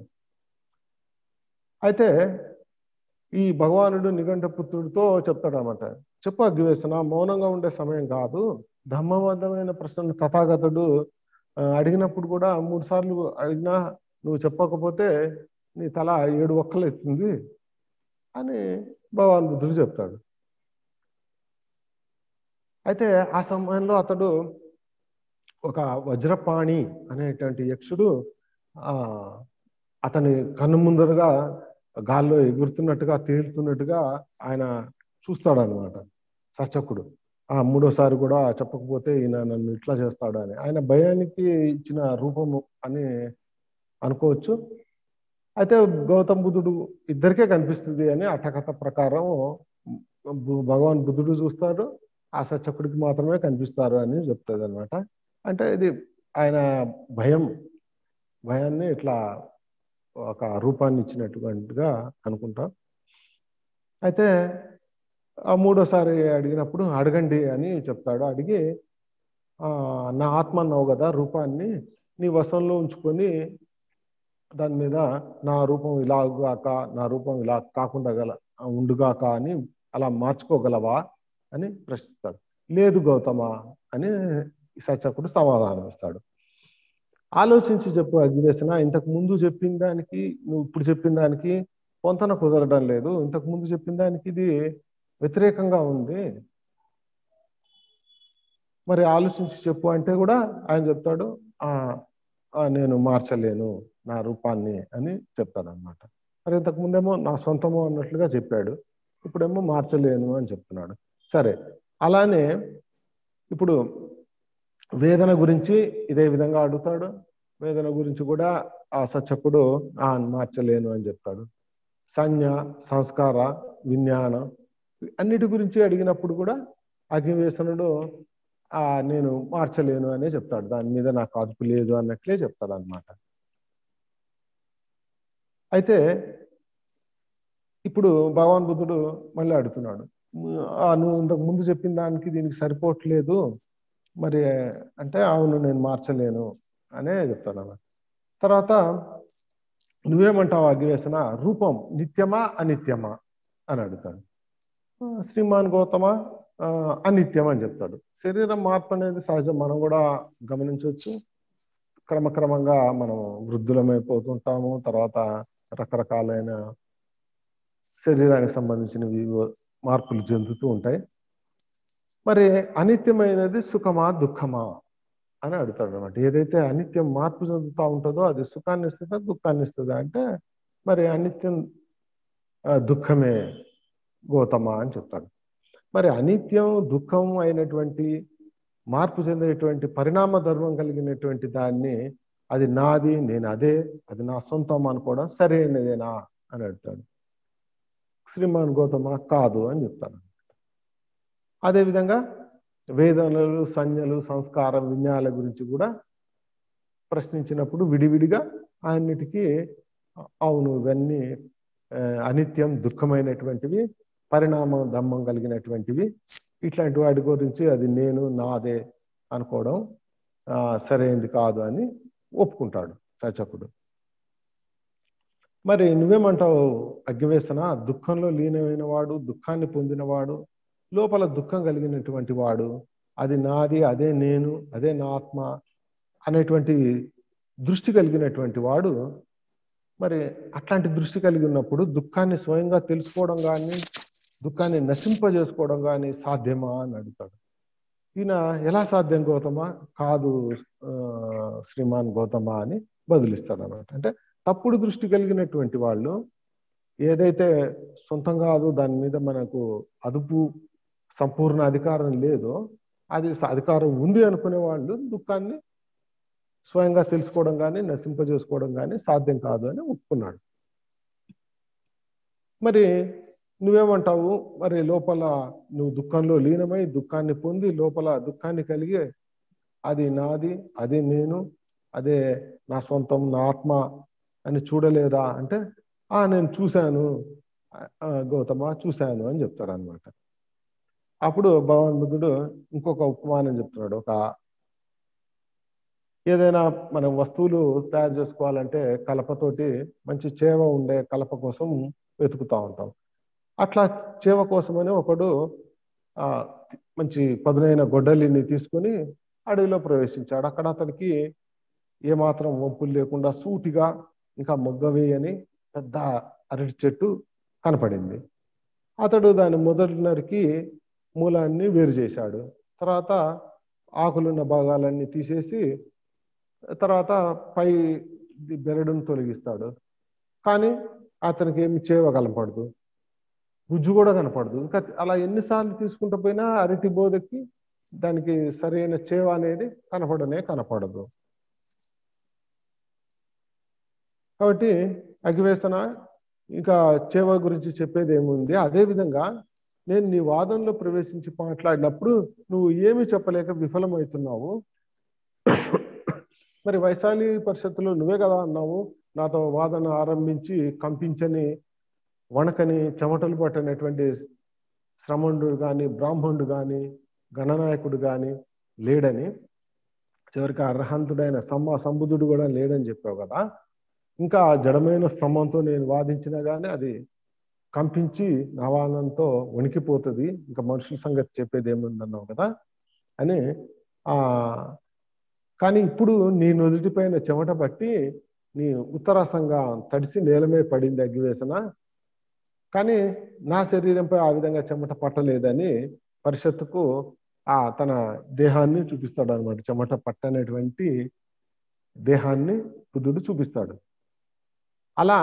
అయితే ఈ భగవానుడు నిఘంటుపుత్రుడితో చెప్తాడు అనమాట, చెప్పు అగ్నివేసన, మౌనంగా ఉండే సమయం కాదు, ధర్మబద్ధమైన ప్రశ్నలు తథాగతుడు అడిగినప్పుడు కూడా మూడు సార్లు అడిగినా నువ్వు చెప్పకపోతే నీ తల ఏడు ఒక్కలు ఎత్తుంది అని భగవాన్ బుద్ధుడు చెప్తాడు. అయితే ఆ సమయంలో అతడు ఒక వజ్రపాణి అనేటువంటి యక్షుడు ఆ అతని కన్ను ముందరగా గాల్లో ఎగురుతున్నట్టుగా, తేలుతున్నట్టుగా ఆయన చూస్తాడు అనమాట సచకుడు. ఆ మూడోసారి కూడా చెప్పకపోతే ఈయన నన్ను ఇట్లా చేస్తాడు అని ఆయన భయానికి ఇచ్చిన రూపము అని అనుకోవచ్చు. అయితే గౌతమ బుద్ధుడు ఇద్దరికే కనిపిస్తుంది అని అట్టకథ ప్రకారం భగవాన్ బుద్ధుడు చూస్తారు, ఆ సచకుడికి మాత్రమే కనిపిస్తారు అని చెప్తుంది అనమాట. అంటే ఇది ఆయన భయం భయాన్ని ఇట్లా ఒక రూపాన్ని ఇచ్చినటువంటిగా అనుకుంటాం. అయితే ఆ మూడోసారి అడిగినప్పుడు అడగండి అని చెప్తాడు. అడిగి నా ఆత్మ అన్నావు కదా, రూపాన్ని నీ వశంలో ఉంచుకొని దాని మీద నా రూపం ఇలాగాక, నా రూపం ఇలా కాకుండా గల ఉండుగాక అని అలా మార్చుకోగలవా అని ప్రశ్నిస్తాడు. లేదు గౌతమ అని సచకుడు సమాధానం ఇస్తాడు. ఆలోచించి చెప్పు అగ్నివేసన, ఇంతకు ముందు చెప్పిన దానికి నువ్వు ఇప్పుడు చెప్పిన దానికి పొంతన కుదరడం లేదు, ఇంతకు ముందు చెప్పిన దానికి ఇది వ్యతిరేకంగా ఉంది, మరి ఆలోచించి చెప్పు అంటే కూడా ఆయన చెప్తాడు, ఆ నేను మార్చలేను నా రూపాన్ని అని చెప్తాడు అనమాట. మరి ఇంతకు ముందేమో నా సొంతము అన్నట్లుగా చెప్పాడు, ఇప్పుడేమో మార్చలేను అని చెప్తున్నాడు. సరే, అలానే ఇప్పుడు వేదన గురించి ఇదే విధంగా అడుగుతాడు. వేదన గురించి కూడా ఆ సచకుడు ఆ మార్చలేను అని చెప్తాడు. సంజ్ఞ, సంస్కార, విజ్ఞానం అన్నిటి గురించి అడిగినప్పుడు కూడా అగ్నివేసనుడు ఆ నేను మార్చలేను అనే చెప్తాడు, దాని మీద నాకు అదుపు లేదు అన్నట్లే చెప్తాడు అనమాట. అయితే ఇప్పుడు భగవాన్ బుద్ధుడు మళ్ళీ అడుగుతున్నాడు, నువ్వు ఇంతకు ముందు చెప్పిన దానికి దీనికి సరిపోవట్లేదు మరి అంటే, అవును నేను మార్చలేను అనే చెప్తాడు అన్నమాట. తర్వాత నువ్వేమంటావు అగ్నివేశన, రూపం నిత్యమా అనిత్యమా అని అడుగుతాడు. "ఆ, శ్రీమాన్ గౌతమ ఆ, అనిత్యం అని చెప్తాడు. శరీరం మార్పు అనేది సహజం, మనం కూడా గమనించవచ్చు. క్రమక్రమంగా మనం వృద్ధులమైపోతుంటాము. తర్వాత రకరకాలైన శరీరానికి సంబంధించినవి మార్పులు చెందుతూ ఉంటాయి. మరి అనిత్యమైనది సుఖమా దుఃఖమా అని అడుగుతాడు అనమాట. ఏదైతే అనిత్యం మార్పు చెందుతూ ఉంటుందో అది సుఖాన్ని ఇస్తుందా దుఃఖాన్ని ఇస్తుందా అంటే, మరి అనిత్యం ఆ, దుఃఖమే గౌతమ అని చెప్తాడు. మరి అనిత్యం దుఃఖం అయినటువంటి మార్పు చెందేటువంటి పరిణామ ధర్మం కలిగినటువంటి దాన్ని, అది నాది నేను అదే అది నా సొంతం అనుకోవడం సరైనదేనా అని అడుగుతాడు. శ్రీమాన్ గౌతమ కాదు అని చెప్తాను. అదేవిధంగా వేదనలు సంజ్ఞలు సంస్కారం విజ్ఞానాల గురించి కూడా ప్రశ్నించినప్పుడు విడివిడిగా అన్నిటికీ అవును ఇవన్నీ ఆ, అనిత్యం దుఃఖమైనటువంటివి, పరిణామ ధమ్మం కలిగినటువంటివి, ఇట్లాంటి వాటి గురించి అది నేను నాదే అనుకోవడం ఆ, సరైనది కాదు అని ఒప్పుకుంటాడు చచకుడు. మరి నువ్వేమంటావు అగ్నివేశన, దుఃఖంలో లీనమైన వాడు దుఃఖాన్ని పొందినవాడు లోపల దుఃఖం కలిగినటువంటి వాడు, అది నాది అదే నేను అదే నా ఆత్మ అనేటువంటి దృష్టి కలిగినటువంటి వాడు, మరి అట్లాంటి దృష్టి కలిగి ఉన్నప్పుడు దుఃఖాన్ని స్వయంగా తెలుసుకోవడం కానీ దుఃఖాన్ని నశింపజేసుకోవడం కానీ సాధ్యమా అని అడుగుతాడు. ఈయన ఎలా సాధ్యం గౌతమ, కాదు ఆ, శ్రీమాన్ గౌతమ అని బదులిస్తాడు అనమాట. అంటే తప్పుడు దృష్టి కలిగినటువంటి వాళ్ళు, ఏదైతే సొంతం కాదు దాని మీద మనకు అదుపు సంపూర్ణ అధికారం లేదో, అది అధికారం ఉంది అనుకునే వాళ్ళు దుఃఖాన్ని స్వయంగా తెలుసుకోవడం కానీ నశింపజేసుకోవడం కానీ సాధ్యం కాదు అని ఒప్పుకున్నాడు. మరి నువ్వేమంటావు, మరి లోపల నువ్వు దుఃఖంలో లీనమై దుఃఖాన్ని పొంది లోపల దుఃఖాన్ని కలిగి అది నాది అది నేను అదే నా సొంతం నా ఆత్మ అని చూడలేదా అంటే, ఆ నేను చూశాను గౌతమ చూశాను అని చెప్తాడు అనమాట. అప్పుడు భగవాన్ బుద్ధుడు ఇంకొక ఉపమానం చెప్తున్నాడు. ఒక ఏదైనా మనం వస్తువులు తయారు చేసుకోవాలంటే కలపతోటి మంచి చేవ ఉండే కలప కోసం వెతుకుతూ ఉంటాం. అట్లా చేవ కోసమని ఒకడు ఆ మంచి పదునైన గొడ్డలిని తీసుకొని అడవిలో ప్రవేశించాడు. అక్కడ అతనికి ఏమాత్రం వంపులు లేకుండా సూటిగా ఇంకా మొగ్గ వేయని పెద్ద అరటి చెట్టు కనపడింది. అతడు దాని మొదటి నరికి మూలాన్ని వేరు చేశాడు. తర్వాత ఆకులున్న భాగాలన్నీ తీసేసి తర్వాత పై బెరడును తొలగిస్తాడు. కానీ అతనికి ఏమి చేవ కనపడదు, గుజ్జు కూడా కనపడదు. ఇంకా అలా ఎన్నిసార్లు తీసుకుంటూ పోయినా అరటి బోధకి దానికి సరైన చేవ అనేది కనపడనే కనపడదు. కాబట్టి అగ్నివేశన ఇంకా చేవ గురించి చెప్పేది ఏముంది, అదేవిధంగా నేను నీ వాదంలో ప్రవేశించి మాట్లాడినప్పుడు నువ్వు ఏమి చెప్పలేక విఫలమవుతున్నావు. మరి వైశాలి పరిషత్తులో నువ్వే కదా అన్నావు, నాతో వాదన ఆరంభించి కంపించని వణకని చెమటలు పట్టనటువంటి శ్రమణుడు కానీ బ్రాహ్మణుడు కానీ గణనాయకుడు కానీ లేడని, చివరికి అర్హంతుడైన సమ్మ సంబుధుడు కూడా లేడని చెప్పావు కదా. ఇంకా జడమైన స్తంభంతో నేను వాదించినా కానీ అది కంపించి నా వాదనతో వణికిపోతుంది, ఇంకా మనుషుల సంగతి చెప్పేది ఏముందన్నావు కదా అని. ఆ కానీ ఇప్పుడు నీ నుదుటిపైన చెమట పట్టి నీ ఉత్తరాసంగా తడిసి నేలమే పడింది అగ్నివేశన, కానీ నా శరీరంపై ఆ విధంగా చెమట పట్టలేదని పరిషత్తుకు ఆ తన దేహాన్ని చూపిస్తాడు అనమాట. చెమట పట్టనటువంటి దేహాన్ని బుద్ధుడు చూపిస్తాడు. అలా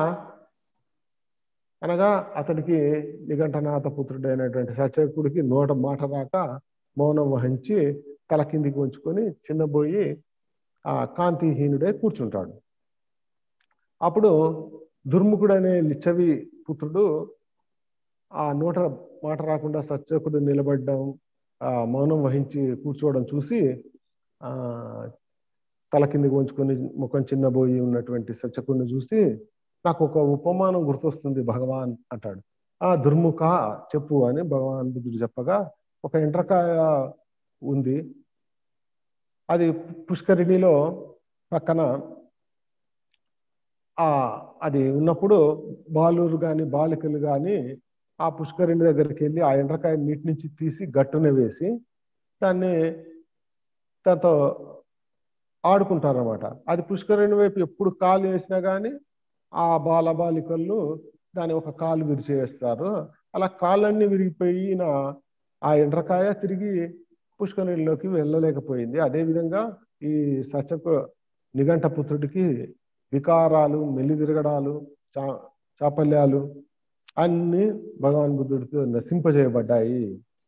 అనగా అతనికి నిఘంటనాథ పుత్రుడైనటువంటి సచకుడికి నోట మాట రాక మౌనం వహించి తల కిందికి ఉంచుకొని చిన్నబోయి ఆ కాంతిహీనుడై కూర్చుంటాడు. అప్పుడు దుర్ముఖుడనే లిచ్చవి పుత్రుడు ఆ నోట మాట రాకుండా సచకుడు నిలబడడం ఆ మౌనం వహించి కూర్చోవడం చూసి ఆ తల కిందికి ఉంచుకొని ముఖం చిన్నబోయి ఉన్నటువంటి సచకుడిని చూసి, నాకు ఒక ఉపమానం గుర్తొస్తుంది భగవాన్ అంటాడు. ఆ దుర్ముఖ చెప్పు అని భగవాన్ బుద్ధుడు చెప్పగా, ఒక ఎండ్రకాయ ఉంది, అది పుష్కరిణిలో పక్కన ఆ అది ఉన్నప్పుడు బాలురు కానీ బాలికలు కానీ ఆ పుష్కరిణి దగ్గరికి వెళ్ళి ఆ ఎండ్రకాయ నీటి నుంచి తీసి గట్టున వేసి దాన్ని దాంతో ఆడుకుంటారన్నమాట. అది పుష్కరిణి వైపు ఎప్పుడు కాలు వేసినా కానీ ఆ బాల బాలికలు దాని ఒక కాలు విరిచేస్తారు. అలా కాళ్ళన్నీ విరిగిపోయిన ఆ ఎండ్రకాయ తిరిగి పుష్కరిణిలోకి వెళ్ళలేకపోయింది. అదేవిధంగా ఈ సచకు నిఘంట పుత్రుడికి వికారాలు, మెల్లి తిరగడాలు, చా చాపల్యాలు అన్నీ భగవాన్ బుద్ధుడితో నశింపజేయబడ్డాయి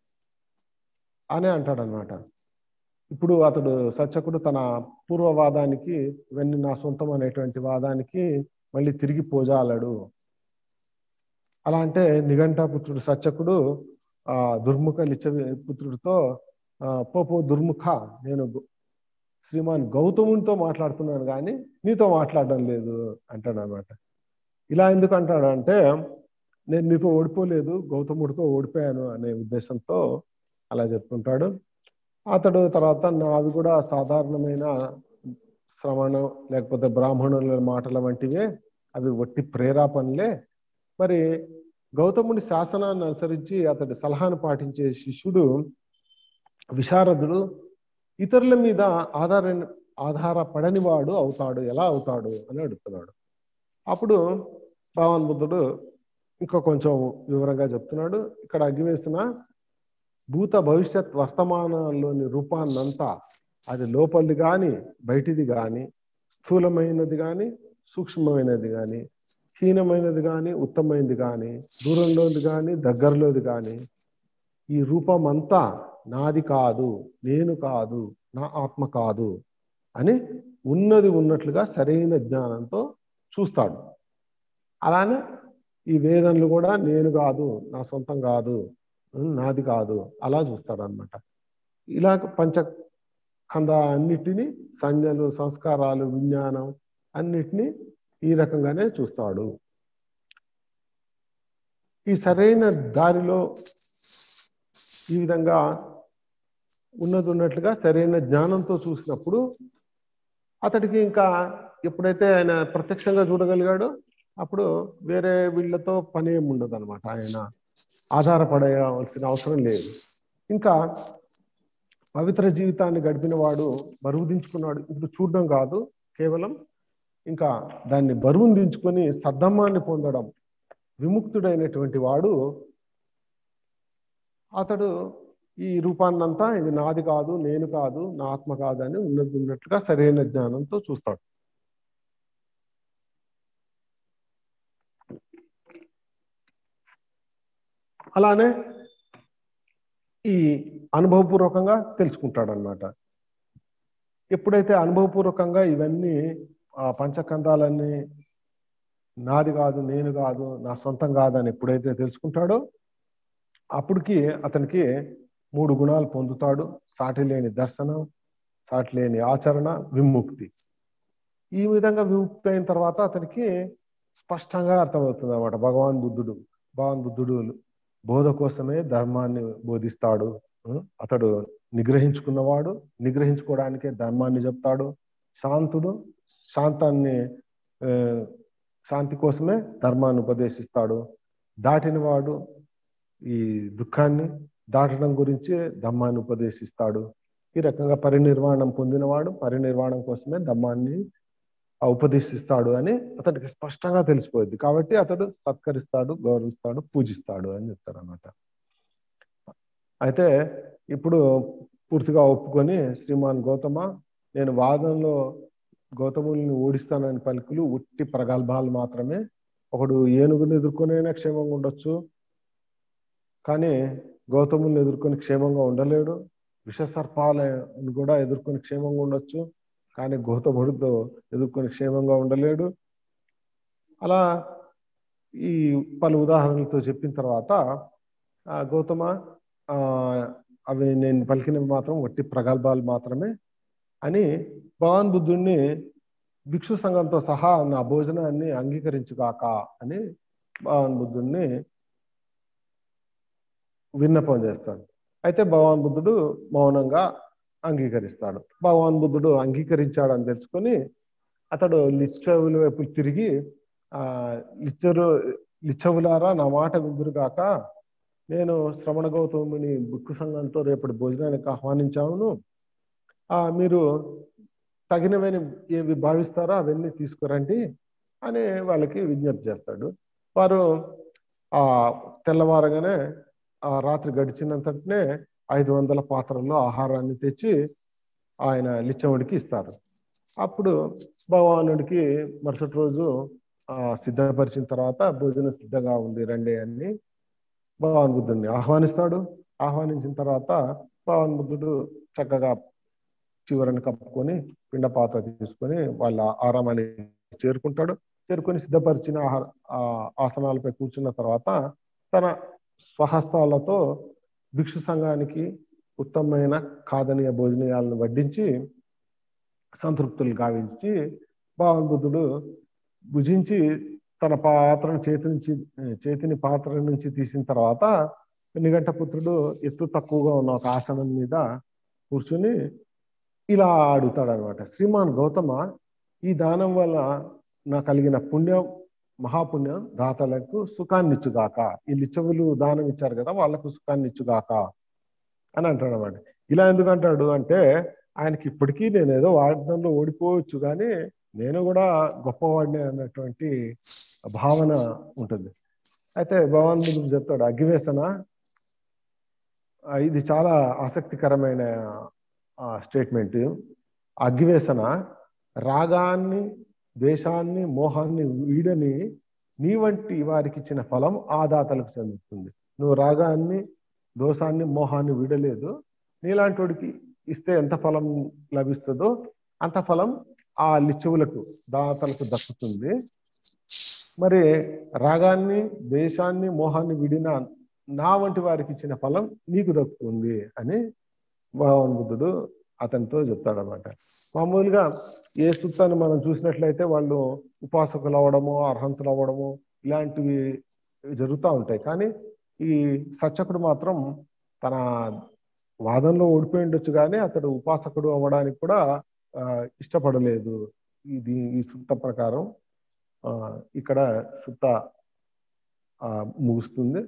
అని అంటాడనమాట. ఇప్పుడు అతడు సచకుడు తన పూర్వవాదానికి ఇవన్నీ నా సొంతం అనేటువంటి వాదానికి మళ్ళీ తిరిగి పోజాలడు. అలా అంటే నిఘంట పుత్రుడు సచకుడు ఆ దుర్ముఖ లిచ్చ పుత్రుడితో పోపో దుర్ముఖ, నేను శ్రీమాన్ గౌతమునితో మాట్లాడుతున్నాను కానీ నీతో మాట్లాడడం లేదు అంటాడు అనమాట. ఇలా ఎందుకు అంటాడంటే నేను నీతో ఓడిపోలేదు, గౌతముడితో ఓడిపోయాను అనే ఉద్దేశంతో అలా చెప్తుంటాడు. అతడు తర్వాత నావి కూడా సాధారణమైన శ్రవణం లేకపోతే బ్రాహ్మణుల మాటల వంటివే, అవి ఒట్టి ప్రేరేపణలే. మరి గౌతముని శాసనాన్ని అనుసరించి అతడి సలహాను పాటించే శిష్యుడు విశారదుడు ఇతరుల మీద ఆధార ఆధారపడని వాడు అవుతాడు, ఎలా అవుతాడు అని అడుగుతున్నాడు. అప్పుడు భగవాన్ బుద్ధుడు ఇంకా కొంచెం వివరంగా చెప్తున్నాడు. ఇక్కడ అగ్గివేసిన భూత భవిష్యత్ వర్తమానాల్లోని రూపాన్నంతా, అది లోపలిది కానీ బయటిది కానీ, స్థూలమైనది కానీ సూక్ష్మమైనది కానీ, హీనమైనది కానీ ఉత్తమైనది కానీ, దూరంలోది కానీ దగ్గరలోది కానీ, ఈ రూపం అంతా నాది కాదు, నేను కాదు, నా ఆత్మ కాదు అని ఉన్నది ఉన్నట్లుగా సరైన జ్ఞానంతో చూస్తాడు. అలానే ఈ వేదనలు కూడా నేను కాదు, నా సొంతం కాదు, నాది కాదు అలా చూస్తాడు అనమాట. ఇలా పంచఖండ అన్నిటినీ, సంజ్ఞలు, సంస్కారాలు, విజ్ఞానం అన్నిటినీ ఈ రకంగానే చూస్తాడు. ఈ సరైన దారిలో ఈ విధంగా ఉన్నది ఉన్నట్లుగా సరైన జ్ఞానంతో చూసినప్పుడు అతడికి ఇంకా ఎప్పుడైతే ఆయన ప్రత్యక్షంగా చూడగలిగాడో అప్పుడు వేరే వీళ్ళతో పని ఏమి ఉండదు అనమాట. ఆయన ఆధారపడవలసిన అవసరం లేదు. ఇంకా పవిత్ర జీవితాన్ని గడిపిన వాడు బరువు దించుకున్నాడు. ఇప్పుడు చూడడం కాదు, కేవలం ఇంకా దాన్ని బరువును దించుకొని సద్ధమ్మాన్ని పొందడం, విముక్తుడైనటువంటి వాడు అతడు ఈ రూపాన్నంతా ఇది నాది కాదు, నేను కాదు, నా ఆత్మ కాదు అని ఉన్నది ఉన్నట్లుగా సరైన జ్ఞానంతో చూస్తాడు. అలానే ఈ అనుభవపూర్వకంగా తెలుసుకుంటాడు అనమాట. ఎప్పుడైతే అనుభవపూర్వకంగా ఇవన్నీ ఆ పంచకందాలన్నీ నాది కాదు, నేను కాదు, నా సొంతం కాదని ఎప్పుడైతే తెలుసుకుంటాడో అప్పటికి అతనికి మూడు గుణాలు పొందుతాడు. సాటి లేని దర్శనం, సాటి లేని ఆచరణ, విముక్తి. ఈ విధంగా విముక్తి అయిన తర్వాత అతనికి స్పష్టంగా అర్థమవుతుంది అన్నమాట. భగవాన్ బుద్ధుడు భగవాన్ బుద్ధుడు బోధ కోసమే ధర్మాన్ని బోధిస్తాడు. అతడు నిగ్రహించుకున్నవాడు, నిగ్రహించుకోవడానికే ధర్మాన్ని చెప్తాడు. శాంతుడు, శాంతాన్ని శాంతి కోసమే ధర్మాన్ని ఉపదేశిస్తాడు. దాటినవాడు ఈ దుఃఖాన్ని దాటడం గురించి ధర్మాన్ని ఉపదేశిస్తాడు. ఈ రకంగా పరినిర్వాణం పొందినవాడు పరినిర్వాణం కోసమే ధర్మాన్ని ఉపదేశిస్తాడు అని అతడికి స్పష్టంగా తెలిసిపోయింది. కాబట్టి అతడు సత్కరిస్తాడు, గౌరవిస్తాడు, పూజిస్తాడు అని చెప్తాడు అన్నమాట. అయితే ఇప్పుడు పూర్తిగా ఒప్పుకొని శ్రీమాన్ గౌతమ, నేను వాదంలో గౌతముల్ని ఓడిస్తానని పలుకులు ఉట్టి ప్రగల్భాలు మాత్రమే. ఒకడు ఏనుగుని ఎదుర్కొనైనా క్షేమంగా ఉండొచ్చు, కానీ గౌతముల్ని ఎదుర్కొని క్షేమంగా ఉండలేడు. విషసర్పాలను కూడా ఎదుర్కొని క్షేమంగా ఉండొచ్చు, కానీ గౌతముడితో ఎదుర్కొని క్షేమంగా ఉండలేడు. అలా ఈ పలు ఉదాహరణలతో చెప్పిన తర్వాత గౌతమ, అవి నేను పలికినవి మాత్రం వట్టి ప్రగల్భాలు మాత్రమే అని భగవాన్ బుద్ధుడిని భిక్షు సంఘంతో సహా నా భోజనాన్ని అంగీకరించుగాక అని భగవాన్ బుద్ధుడిని విన్నపం చేస్తాడు. అయితే భగవాన్ బుద్ధుడు మౌనంగా అంగీకరిస్తాడు. భగవాన్ బుద్ధుడు అంగీకరించాడని తెలుసుకొని అతడు లిచ్చవుల వైపు తిరిగి ఆ లిచ్చరు లిచ్చవులారా నా మాట విందురుగాక, నేను శ్రవణ గౌతముని బుక్కు సంఘంతో రేపటి భోజనానికి ఆహ్వానించాను. ఆ మీరు తగినవని ఏవి భావిస్తారో అవన్నీ తీసుకురండి అని వాళ్ళకి విజ్ఞప్తి చేస్తాడు. వారు ఆ తెల్లవారగానే ఆ రాత్రి గడిచినంతనే ఐదు వందల పాత్రల్లో ఆహారాన్ని తెచ్చి ఆయన లిచ్చవుడికి ఇస్తారు. అప్పుడు భగవానుడికి మరుసటి రోజు ఆ సిద్ధపరిచిన తర్వాత భోజనం సిద్ధంగా ఉంది రండి అని భగవాన్ బుద్ధుడిని ఆహ్వానిస్తాడు. ఆహ్వానించిన తర్వాత భగవాన్ బుద్ధుడు చక్కగా చివరని కప్పుకొని పిండ పాత్ర తీసుకొని వాళ్ళ ఆరామానికి చేరుకుంటాడు. చేరుకొని సిద్ధపరిచిన ఆహార ఆసనాలపై కూర్చున్న తర్వాత తన స్వహస్తాలతో భిక్షు సంఘానికి ఉత్తమమైన కాదనీయ భోజనయాలను వడ్డించి సంతృప్తులు గావించి భగవాన్ బుద్ధుడు భుజించి తన పాత్రను చేతి నుంచి చేతిని పాత్ర నుంచి తీసిన తర్వాత నిఘంట పుత్రుడు ఎత్తు తక్కువగా ఉన్న ఒక ఆసనం మీద కూర్చుని ఇలా అడుగుతాడు అనమాట. శ్రీమాన్ గౌతమ, ఈ దానం వల్ల నాకు కలిగిన పుణ్యం మహాపుణ్యం దాతలకు సుఖాన్ని ఇచ్చుగాక. ఈ లిచ్చవులు దానం ఇచ్చారు కదా, వాళ్ళకు సుఖాన్ని ఇచ్చుగాక అని అంటాడు అనమాట. ఇలా ఎందుకు అంటాడు అంటే ఆయనకి ఇప్పటికీ నేను ఏదో వాగ్దంలో ఓడిపోవచ్చు కానీ నేను కూడా గొప్పవాడిని అన్నటువంటి భావన ఉంటుంది. అయితే భగవాన్ బుద్ధుడు చెప్తాడు, అగ్గివేసన ఇది చాలా ఆసక్తికరమైన స్టేట్మెంట్. అగ్గివేసన రాగాన్ని ద్వేషాన్ని మోహాన్ని వీడని నీ వంటి వారికి ఇచ్చిన ఫలం ఆ దాతలకు చెందుతుంది. నువ్వు రాగాన్ని దోషాన్ని మోహాన్ని వీడలేదు, నీలాంటి వాడికి ఇస్తే ఎంత ఫలం లభిస్తుందో అంత ఫలం ఆ లిచ్చువులకు దాతలకు దక్కుతుంది. మరి రాగాన్ని ద్వేషాన్ని మోహాన్ని విడిన నా వంటి వారికి ఇచ్చిన ఫలం నీకు దక్కుతుంది అని భగవాన్ బుద్ధుడు అతనితో చెప్తాడనమాట. మామూలుగా ఏ సుత్తాన్ని మనం చూసినట్లయితే వాళ్ళు ఉపాసకులు అవ్వడము, అర్హంతులు అవ్వడము ఇలాంటివి జరుగుతూ ఉంటాయి. కానీ ఈ సచ్చకుడు మాత్రం తన వాదంలో ఓడిపోయి ఉండొచ్చు కానీ అతడు ఉపాసకుడు అవ్వడానికి కూడా ఆ ఇష్టపడలేదు. ఇది ఈ సుత్త ప్రకారం ఆ ఇక్కడ సుత్త ఆ ముగుస్తుంది.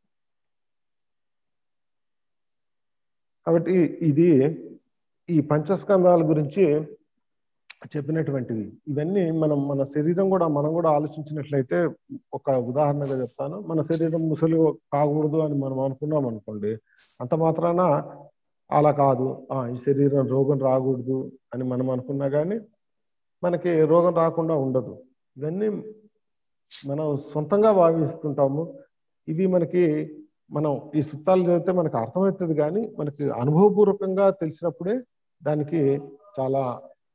కాబట్టి ఇది ఈ పంచస్కంధాల గురించి చెప్పినటువంటివి. ఇవన్నీ మనం మన శరీరం కూడా మనం కూడా ఆలోచించినట్లయితే, ఒక ఉదాహరణగా చెప్తాను. మన శరీరం ముసలి కాకూడదు అని మనం అనుకున్నాం అనుకోండి, అంత మాత్రాన అలా కాదు, ఈ శరీరం రోగం రాకూడదు అని మనం అనుకున్నా కానీ మనకి రోగం రాకుండా ఉండదు. ఇవన్నీ మనం సొంతంగా భావిస్తుంటాము. ఇవి మనకి మనం ఈ సుత్తాలు చదివితే మనకు అర్థమవుతుంది కానీ మనకి అనుభవపూర్వకంగా తెలిసినప్పుడే దానికి చాలా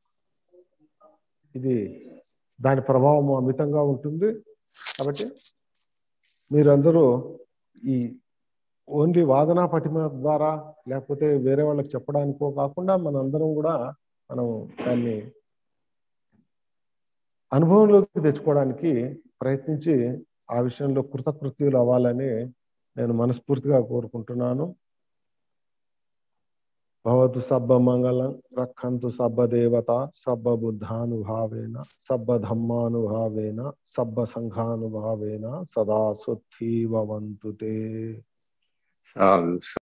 ఇది దాని ప్రభావం అమితంగా ఉంటుంది. కాబట్టి మీరందరూ ఈ ఓన్లీ వాదనా పటిమ ద్వారా లేకపోతే వేరే వాళ్ళకి చెప్పడానికో కాకుండా మనందరం కూడా మనం దాన్ని అనుభవంలోకి తెచ్చుకోవడానికి ప్రయత్నించి ఆ విషయంలో కృతకృత్యులు అవ్వాలని నేను మనస్ఫూర్తిగా కోరుకుంటున్నాను. భవతు సబ్బ మంగళం రక్షంతు సబ్బ దేవత సబ్బ బుద్ధానుభావేన సబ్బ ధమ్మానుభావేన సబ్బ సంఘానుభావేన సదా సుఖీ భవంతు తే.